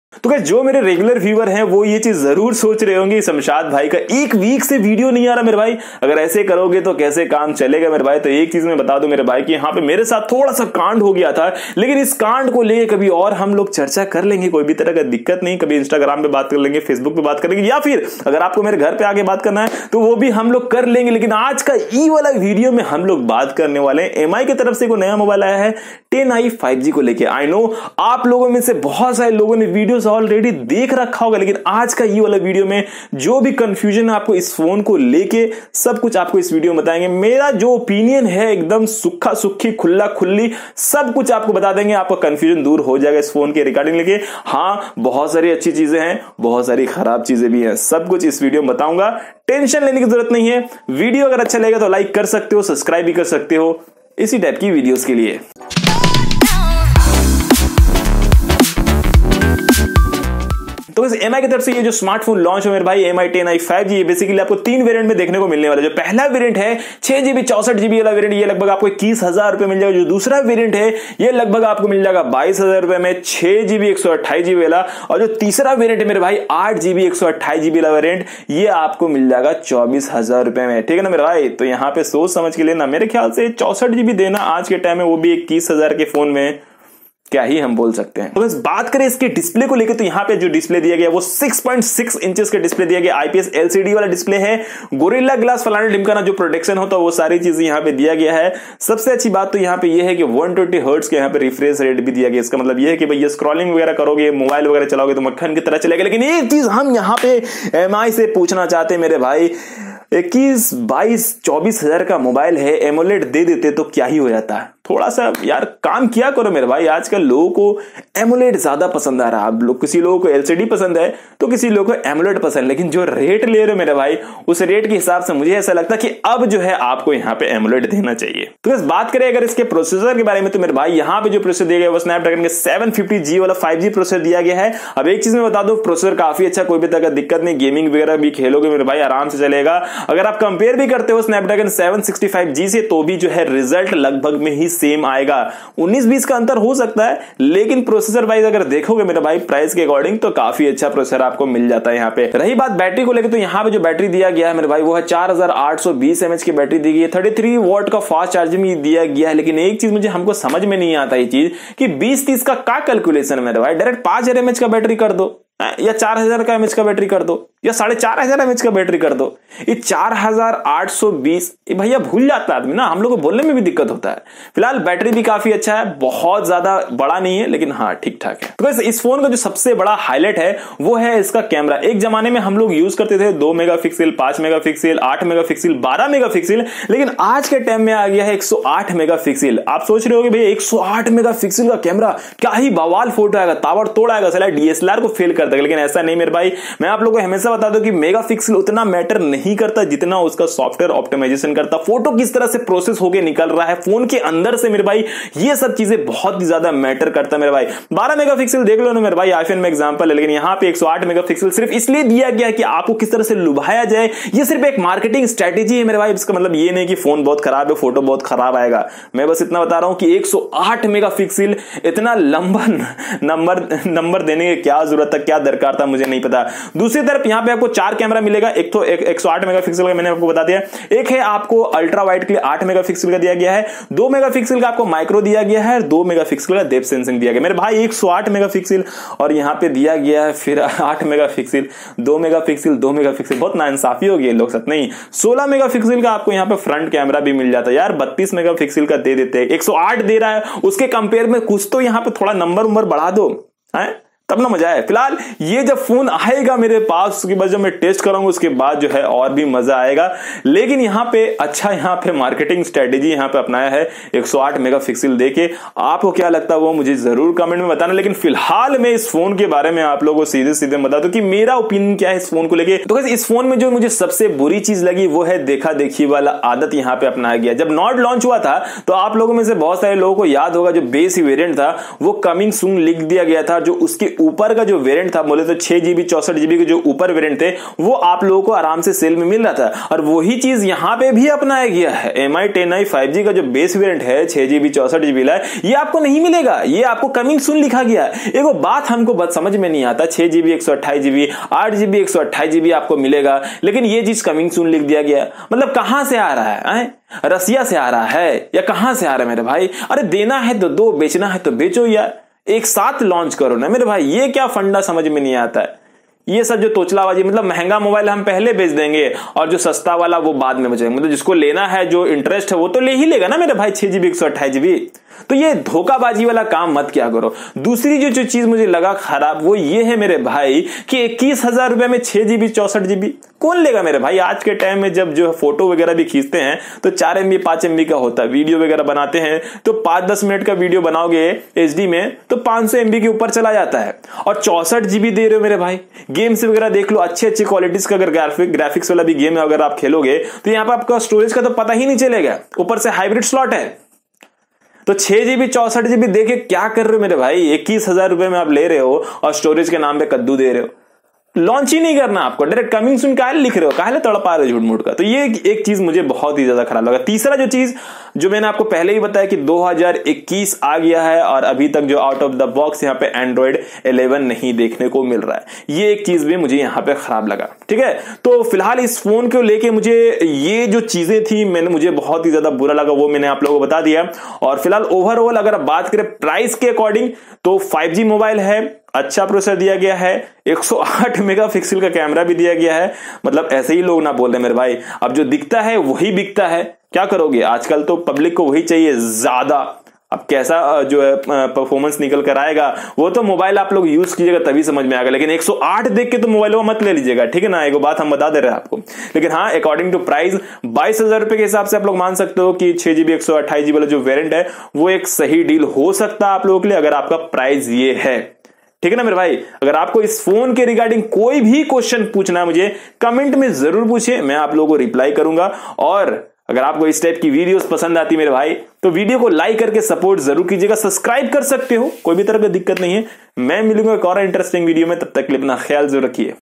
तो गाइस जो मेरे रेगुलर व्यूअर हैं वो ये चीज जरूर सोच रहे होंगे, शमशाद भाई का एक वीक से वीडियो नहीं आ रहा मेरे भाई, अगर ऐसे करोगे तो कैसे काम चलेगा मेरे भाई। तो एक चीज मैं बता दूं मेरे भाई कि यहाँ पे मेरे साथ थोड़ा सा कांड हो गया था, लेकिन इस कांड को लेकर कभी और हम लोग चर्चा कर लेंगे, कोई भी तरह का दिक्कत नहीं। कभी इंस्टाग्राम पे बात कर लेंगे, फेसबुक पे बात कर लेंगे, या फिर अगर आपको मेरे घर पे आके बात करना है तो वो भी हम लोग कर लेंगे। लेकिन आज का ई वाला वीडियो में हम लोग बात करने वाले हैं एमआई की तरफ से कोई नया मोबाइल आया है 10i 5G को लेके। आई नो आप लोगों में से बहुत सारे लोगों ने वीडियोस ऑलरेडी देख रखा होगा, लेकिन आज का ये वाला वीडियो में जो भी कंफ्यूजन है आपको इस फोन को लेके सब कुछ आपको इस वीडियो में बताएंगे। मेरा जो ओपिनियन है एकदम सुखा सुखी खुल्ला खुल्ली सब कुछ आपको बता देंगे, आपका कंफ्यूजन दूर हो जाएगा इस फोन के रिगार्डिंग लेके। हाँ, बहुत सारी अच्छी चीजें हैं, बहुत सारी खराब चीजें भी हैं, सब कुछ इस वीडियो में बताऊंगा, टेंशन लेने की जरूरत नहीं है। वीडियो अगर अच्छा लगेगा तो लाइक कर सकते हो, सब्सक्राइब भी कर सकते हो इसी टाइप की वीडियोस के लिए। तो इस एमआई की तरफ से ये जो स्मार्टफोन लॉन्च हो मेरे भाई एमआई 10i 5G, ये बेसिकली आपको 3 वेरिएंट में देखने को मिलने वाला है। जो पहला वेरिएंट है 6GB 64GB वाला वेरिएंट, ये लगभग आपको 21,000 रुपए मिल जाएगा। जो दूसरा वेरिएंट है ये लगभग आपको मिल जाएगा 22,000 रुपए में 6GB 128GB वाला। और जो तीसरा वेरिएंट है मेरे भाई 8GB 128GB वाला वेरिएंट, ये आपको मिल जाएगा 24,000 रुपए में। ठीक है ना मेरे भाई, तो यहाँ पे सोच समझ के लेना। मेरे ख्याल से 64GB देना आज के टाइम में, वो भी 21,000 के फोन में, क्या ही हम बोल सकते हैं। तो बस बात करें इसके डिस्प्ले को लेकर, तो यहाँ पे जो डिस्प्ले दिया गया वो 6.6 इंचेस का डिस्प्ले दिया गया, आईपीएस एलसीडी वाला डिस्प्ले है, गोरिल्ला ग्लास फलाना ढिमकाना जो प्रोटेक्शन होता है वो सारी चीजें यहाँ पे दिया गया है। सबसे अच्छी बात तो यहाँ पे ये है कि 120 हर्ट्ज के यहाँ पे रिफ्रेश रेट भी दिया गया। इसका मतलब ये है कि भैया स्क्रॉलिंग वगैरह करोगे, मोबाइल वगैरह चलाओगे तो मक्खन की तरह चलेगा। लेकिन एक चीज हम यहाँ पे एमआई से पूछना चाहते हैं मेरे भाई, 21, 22, 24,000 का मोबाइल है, एमोलेड दे देते तो क्या ही हो जाता है। थोड़ा सा यार काम किया करो मेरे भाई। आजकल लोगों को एमोलेड ज्यादा पसंद आ रहा है। आप लोग, किसी लोगों को एलसीडी पसंद है तो किसी लोगों को एमोलेड पसंद, लेकिन जो रेट ले रहे हो मेरे भाई उस रेट के हिसाब से मुझे ऐसा लगता है कि अब जो है आपको यहाँ पे एमोलेड देना चाहिए। तो बस बात करें अगर इसके प्रोसेसर के बारे में, तो मेरे भाई यहाँ पे जो प्रोसेसर दिया गया वो स्नैपड्रैगन के 750G वाला 5G प्रोसेसर दिया गया है। अब एक चीज मैं बता दूं, प्रोसेसर काफी अच्छा, कोई भी तरह का दिक्कत नहीं, गेमिंग वगैरह भी खेलोगे मेरे भाई आराम से चलेगा। अगर आप कंपेयर भी करते हो स्नैपड्रैगन 765G से तो भी जो है रिजल्ट लगभग में ही सेम आएगा। 19-20 का अंतर हो सकता है, लेकिन प्रोसेसर वाइज अगर देखोगे मेरे भाई प्राइस के अकॉर्डिंग तो काफी अच्छा प्रोसेसर आपको मिल जाता है। यहाँ पे रही बात बैटरी को लेकर, तो यहाँ पे जो बैटरी दिया गया है मेरे भाई वो है 4820 mAh की बैटरी दी गई है, 33 वॉट का फास्ट चार्जिंग दिया गया है। लेकिन एक चीज मुझे हमको समझ में नहीं आता ये चीज कि 20-30 का क्या कैलकुलेशन है मेरे भाई, डायरेक्ट 5000 mAh का बैटरी कर दो या 4000 का mAh का बैटरी कर दो या 4500 mAh का बैटरी कर दो। ये 4820 भैया भूल जाता है आदमी ना, हम लोग को बोलने में भी दिक्कत होता है। फिलहाल बैटरी भी काफी अच्छा है, बहुत ज्यादा बड़ा नहीं है लेकिन हाँ ठीक ठाक है। तो वैसे इस फोन का जो सबसे बड़ा हाईलाइट है वो है इसका कैमरा। एक जमाने में हम लोग यूज करते थे 2 मेगापिक्सल, 5 मेगापिक्सल, 8 मेगापिक्सल, 12 मेगापिक्सल, लेकिन आज के टाइम में आ गया है 108 मेगापिक्सल। आप सोच रहे हो भैया 108 मेगापिक्सल का कैमरा, क्या ही बवाल फोटो आएगा, ताबड़तोड़ आएगा, साला डीएसएलआर को फेल कर देगा। लेकिन ऐसा नहीं मेरे भाई, मैं आप लोगों को हमेशा बता दूं कि मेगापिक्सल उतना मैटर नहीं करता जितना उसका सॉफ्टवेयर ऑप्टिमाइजेशन करता, फोटो किस तरह से प्रोसेस होके निकल रहा है फोन के अंदर से मेरे भाई, ये सब चीजें बहुत ही ज्यादा मैटर करता है मेरे भाई। 12 मेगापिक्सल देख लो ना मेरे भाई, आईफोन में एग्जांपल है, लेकिन यहां पे 108 मेगापिक्सल सिर्फ इसलिए दिया गया कि आपको किस तरह से लुभाया जाए। ये सिर्फ एक मार्केटिंग स्ट्रेटेजी है मेरे भाई, इसका मतलब ये नहीं कि फोन बहुत खराब है, फोटो बहुत खराब आएगा। मैं बस इतना बता रहा हूं कि 108 मेगापिक्सल इतना लंबा नंबर देने की क्या जरूरत था, क्या दरकार था, मुझे नहीं पता। दूसरी तरफ यहां पे आपको 4 कैमरा मिलेगा, एक तो 108 मेगापिक्सल का मैंने आपको बता दिया, एक है आपको अल्ट्रा वाइड के लिए 8 मेगापिक्सल का दिया गया है, 2 मेगापिक्सल का आपको माइक्रो दिया गया है, 2 मेगापिक्सल का डेप्थ सेंसिंग दिया गया मेरे भाई। 108 मेगापिक्सल और यहां पे दिया गया है फिर 8 मेगापिक्सल, 2 मेगापिक्सल, 2 मेगापिक्सल, बहुत नाइंसाफी हो गई लोग साथ। नहीं, 16 मेगापिक्सल का आपको यहां पे फ्रंट कैमरा भी मिल जाता है यार, 32 मेगापिक्सल का दे देते हैं, 108 दे रहा है, उसके कंपेयर में कुछ तो यहां पे थोड़ा नंबर बढ़ा दो है, तब ना मजा है। फिलहाल ये जब फोन आएगा मेरे पास, उसके बाद जब मैं टेस्ट करूंगा उसके बाद जो है और भी मजा आएगा। लेकिन यहाँ पे अच्छा, यहाँ पे मार्केटिंग स्ट्रेटेजी यहाँ पे अपनाया है 108 मेगापिक्सल देके। आपको क्या लगता है वो मुझे जरूर कमेंट में बताना। लेकिन फिलहाल मैं इस फोन के बारे में आप लोगों को सीधे सीधे बता दूं कि मेरा ओपिनियन क्या है इस फोन को लेके। तो इस फोन में जो मुझे सबसे बुरी चीज लगी वो है देखा देखी वाला आदत यहाँ पे अपनाया गया। जब नॉट लॉन्च हुआ था तो आप लोगों में से बहुत सारे लोगों को याद होगा जो बेस वेरिएंट था वो कमिंग सून लिख दिया गया था, जो उसके ऊपर का जो वेरिएंट था, बोले तो 6GB 64GB के जो ऊपर वेरिएंट थे वो आप लोगों को आराम से सेल में मिल रहा था, और वही चीज यहां पे भी अपनाया गया है। MI 10i 5G का जो बेस वेरिएंट है 6GB 64GB ये आपको नहीं मिलेगा, ये आपको कमिंग सून लिखा गया है। एक बात हमको बात समझ में नहीं आता, 6GB 128GB 8GB 128GB आपको मिलेगा, लेकिन ये चीज कमिंग सून लिख दिया गया। मतलब कहां से आ रहा है? रसिया से आ रहा है या कहां से आ रहा है मेरे भाई? अरे देना है तो दो, बेचना है तो बेचो यार, एक साथ लॉन्च करो ना मेरे भाई। ये क्या फंडा समझ में नहीं आता है। ये सब जो तोचलाबाजी, मतलब महंगा मोबाइल हम पहले बेच देंगे और जो सस्ता वाला वो बाद में बचेगा। मतलब जिसको लेना है, जो इंटरेस्ट है वो तो ले ही लेगा ना मेरे भाई 6GB 128GB। तो ये धोखाबाजी वाला काम मत क्या करो। दूसरी जो चीज मुझे लगा खराब वो ये है मेरे भाई कि 21,000 रुपए में 6GB 64GB कौन लेगा मेरे भाई? आज के टाइम में जब जो फोटो वगैरह भी खींचते हैं तो 4MB 5MB का होता है, वीडियो वगैरह बनाते हैं तो 5-10 मिनट का वीडियो बनाओगे HD में तो 500 MB के ऊपर चला जाता है, और 64GB दे रहे हो मेरे भाई। गेम्स वगैरह देख लो, अच्छी क्वालिटीज का अगर ग्राफिक्स वाला भी गेम अगर आप खेलोगे तो यहाँ पर आपका स्टोरेज का तो पता ही नहीं चलेगा, ऊपर से हाइब्रिड स्लॉट है। तो 6GB 64GB देखे क्या कर रहे हो मेरे भाई? 21,000 रुपए में आप ले रहे हो और स्टोरेज के नाम पे कद्दू दे रहे हो। लॉन्च ही नहीं करना आपको, डायरेक्ट कमिंग सून काहे लिख रहे हो, काहे तड़पा रहे हो झूठ मूठ का। तो ये एक चीज मुझे बहुत ही ज्यादा खराब लगा। तीसरा जो चीज जो मैंने आपको पहले ही बताया कि 2021 आ गया है और अभी तक जो आउट ऑफ द बॉक्स यहाँ पे Android 11 नहीं देखने को मिल रहा है, ये एक चीज भी मुझे यहाँ पे खराब लगा। ठीक है, तो फिलहाल इस फोन को लेके मुझे ये जो चीजें थी मुझे बहुत ही ज्यादा बुरा लगा, वो मैंने आप लोगों को बता दिया। और फिलहाल ओवरऑल अगर आप बात करें प्राइस के अकॉर्डिंग तो 5G मोबाइल है, अच्छा प्रोसेसर दिया गया है, 108 मेगापिक्सल का कैमरा भी दिया गया है। मतलब ऐसे ही लोग ना बोल रहे मेरे भाई, अब जो दिखता है वही बिकता है, क्या करोगे? आजकल तो पब्लिक को वही चाहिए ज्यादा। अब कैसा जो है परफॉर्मेंस निकल कर आएगा वो तो मोबाइल आप लोग यूज कीजिएगा तभी समझ में आएगा, लेकिन 108 देख के तो मोबाइल वो मत ले लीजिएगा, ठीक है ना? एक बात हम बता दे रहे हैं आपको। लेकिन हाँ, अकॉर्डिंग टू प्राइस 22,000 रुपए के हिसाब से आप लोग मान सकते हो कि 6GB 128GB वाला जो वेरिएंट है वो एक सही डील हो सकता है आप लोगों के लिए, अगर आपका प्राइस ये है। ठीक है ना मेरे भाई? अगर आपको इस फोन के रिगार्डिंग कोई भी क्वेश्चन पूछना है मुझे कमेंट में जरूर पूछिए, मैं आप लोगों को रिप्लाई करूंगा। और अगर आपको इस टाइप की वीडियोस पसंद आती मेरे भाई तो वीडियो को लाइक करके सपोर्ट जरूर कीजिएगा, सब्सक्राइब कर सकते हो, कोई भी तरह की दिक्कत नहीं है। मैं मिलूंगा एक और इंटरेस्टिंग वीडियो में, तब तक के लिए अपना ख्याल जरूर रखिए।